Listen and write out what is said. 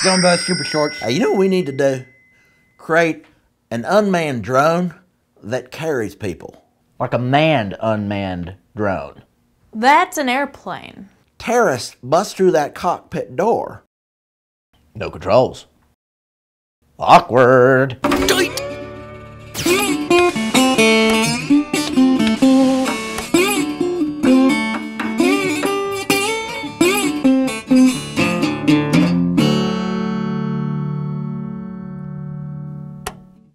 Joe and Buzz Super Shorts. You know what we need to do? Create an unmanned drone that carries people. Like a manned, unmanned drone. That's an airplane. Terrorists bust through that cockpit door. No controls. Awkward.